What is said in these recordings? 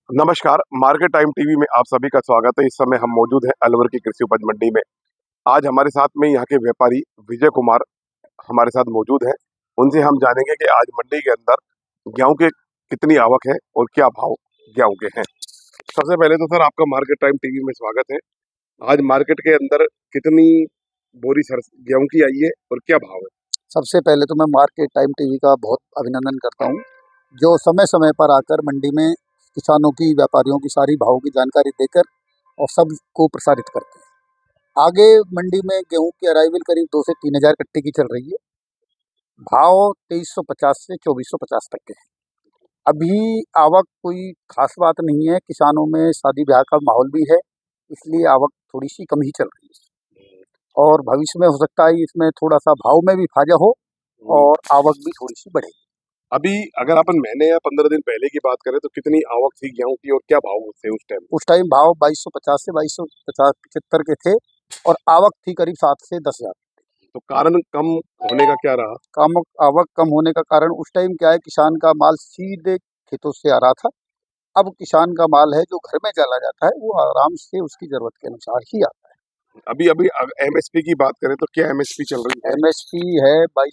नमस्कार, market time TV में आप सभी का स्वागत है। इस समय हम मौजूद हैं अलवर की कृषि उपज मंडी में। आज हमारे साथ में यहाँ के व्यापारी विजय कुमार हमारे साथ मौजूद हैं। उनसे हम जानेंगे कि आज मंडी के अंदर गेहूं के कितनी आवक है और क्या भाव गेहूं के हैं। सबसे पहले तो सर आपका मार्केट टाइम टीवी में स्वागत है। आज मार्केट के अंदर कितनी बोरी सर गेहूं की आई है और क्या भाव है? सबसे पहले तो मैं मार्केट टाइम टीवी का बहुत अभिनंदन करता हूं, जो समय समय पर आकर मंडी में किसानों की, व्यापारियों की सारी भावों की जानकारी देकर और सबको प्रसारित करते हैं। आगे मंडी में गेहूं की अराइवल करीब 2 से 3 हज़ार कट्टे की चल रही है। भाव 2350 से 2450 तक के हैं। अभी आवक कोई खास बात नहीं है, किसानों में शादी ब्याह का माहौल भी है, इसलिए आवक थोड़ी सी कम ही चल रही है और भविष्य में हो सकता है इसमें थोड़ा सा भाव में भी फायदा हो और आवक भी थोड़ी सी बढ़ेगी। अभी अगर अपन महीने या 15 दिन पहले की बात करें तो कितनी आवक थी गेहूं की और क्या भाव थे उस टाइम? उस टाइम भाव 2250 से 2250-75 के थे और आवक थी करीब 7 से 10 हज़ार। तो कारण कम होने का क्या रहा? आवक कम होने का कारण उस टाइम क्या है, किसान का माल सीधे खेतों से आ रहा था। अब किसान का माल है जो घर में चला जाता है, वो आराम से उसकी जरूरत के अनुसार ही आता है। अभी अभी एमएसपी की बात करें तो क्या एमएसपी चल रही है? एमएसपी है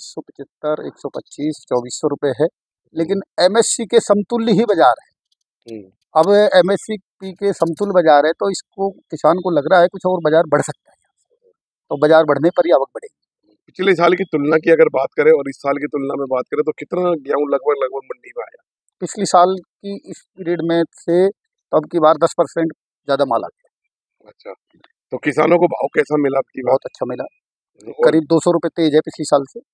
2275, 125, 2400 रुपये है, लेकिन एमएससी के समतुल्य ही बाजार है। अब एमएससी के समतुल्य बाजार है तो इसको किसान को लग रहा है कुछ और बाजार बढ़ सकता है, तो बाजार बढ़ने पर ही आवक बढ़ेगी। पिछले साल की तुलना की अगर बात करें और इस साल की तुलना में बात करें तो कितना गेहूं लगभग लगभग मंडी में आया? पिछली साल की इस पीरियड में से तो अब की बार 10% ज़्यादा माल आ गया। अच्छा, तो किसानों को भाव कैसा मिला आपकी बात? बहुत अच्छा मिला, और करीब 200 रुपये तेज है पिछली साल से।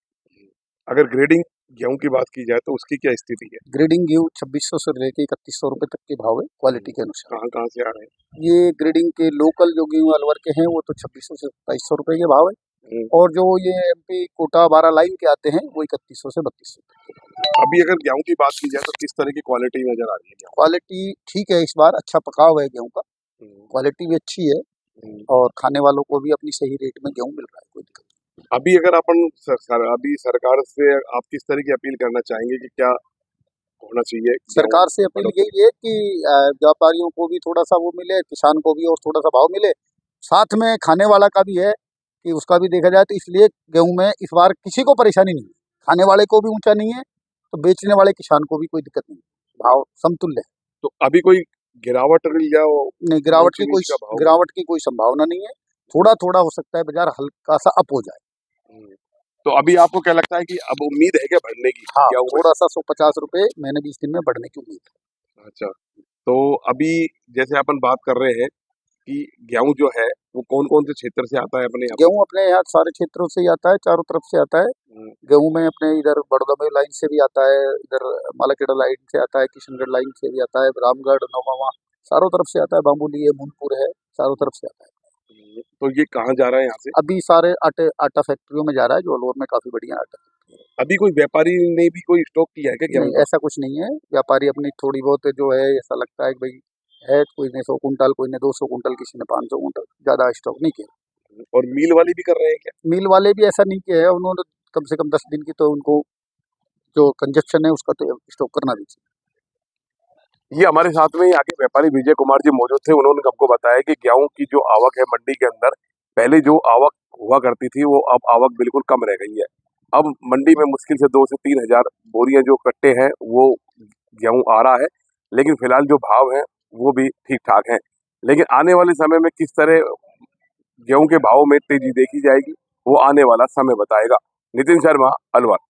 अगर ग्रेडिंग गेहूं की बात की जाए तो उसकी क्या स्थिति है? ग्रेडिंग गेहूँ 2600 से लेके 3100 रुपये तक के भाव है क्वालिटी के अनुसार। कहाँ कहाँ से आ रहे हैं? ये ग्रेडिंग के लोकल जो गेहूँ अलवर के हैं वो तो 2600 से 2700 रुपये के भाव है, और जो ये एमपी कोटा 12 लाइन के आते हैं वो 3100 से 3200। अभी अगर गेहूं की बात की जाए तो किस तरह की क्वालिटी नजर आ रही है? क्वालिटी ठीक है, इस बार अच्छा पकाव है गेहूँ का, क्वालिटी भी अच्छी है और खाने वालों को भी अपनी सही रेट में गेहूँ मिल रहा है, कोई दिक्कत नहीं। अभी अगर अपन अभी सरकार से आप किस तरह की अपील करना चाहेंगे कि क्या होना चाहिए? सरकार से अपील यही है कि व्यापारियों को भी थोड़ा सा वो मिले, किसान को भी और थोड़ा सा भाव मिले, साथ में खाने वाला का भी है कि उसका भी देखा जाए। तो इसलिए गेहूं में इस बार किसी को परेशानी नहीं है, खाने वाले को भी ऊंचा नहीं है तो बेचने वाले किसान को भी कोई दिक्कत नहीं, भाव समतुल्य है। तो अभी कोई गिरावट या नहीं, गिरावट की कोई संभावना नहीं है, थोड़ा थोड़ा हो सकता है बाजार हल्का सा अप हो जाए। तो अभी आपको क्या लगता है कि अब उम्मीद है क्या बढ़ने की? हाँ, थोड़ा सा 150 रुपये महीने 20 दिन में बढ़ने की उम्मीद है। अच्छा, तो अभी जैसे अपन बात कर रहे हैं कि गेहूं जो है वो कौन कौन से क्षेत्र से आता है अपने यहाँ? गेहूं अपने यहाँ सारे क्षेत्रों से ही आता है, चारों तरफ से आता है। गेहूं में अपने इधर बड़ौदा लाइन से भी आता है, इधर मालाखेड़ा लाइन से आता है, किशनगढ़ लाइन से भी आता है, रामगढ़, नौगावा, चारों तरफ से आता है, बाम्बुली है, मुनपुर है, चारों तरफ से आता है। तो ये कहाँ जा रहा है यहाँ से? अभी सारे आटा फैक्ट्रियों में जा रहा है, जो अलवर में काफी बढ़िया आटा। अभी कोई व्यापारी ने भी कोई स्टॉक किया है क्या गेहूं नहीं, का? ऐसा कुछ नहीं है। व्यापारी अपनी थोड़ी बहुत जो है, ऐसा लगता है कि भाई है, कोई ने 100 कुंटल, कोई ने 200 कुंटल, किसी ने 500 कुंटल, ज्यादा स्टॉक नहीं किया। और मिल वाले भी कर रहे हैं क्या? मिल वाले भी ऐसा नहीं किया है, उन्होंने कम से कम 10 दिन की तो उनको जो कंजप्शन है उसका तो स्टॉक करना भी चाहिए। ये हमारे साथ में आगे व्यापारी विजय कुमार जी मौजूद थे। उन्होंने हमको बताया कि गेहूं की जो आवक है मंडी के अंदर, पहले जो आवक हुआ करती थी वो अब आवक बिल्कुल कम रह गई है। अब मंडी में मुश्किल से 2 से 3 हजार बोरियां जो कट्टे हैं वो गेहूं आ रहा है, लेकिन फिलहाल जो भाव है वो भी ठीक ठाक है। लेकिन आने वाले समय में किस तरह गेहूं के भाव में तेजी देखी जाएगी वो आने वाला समय बताएगा। नितिन शर्मा, अलवर।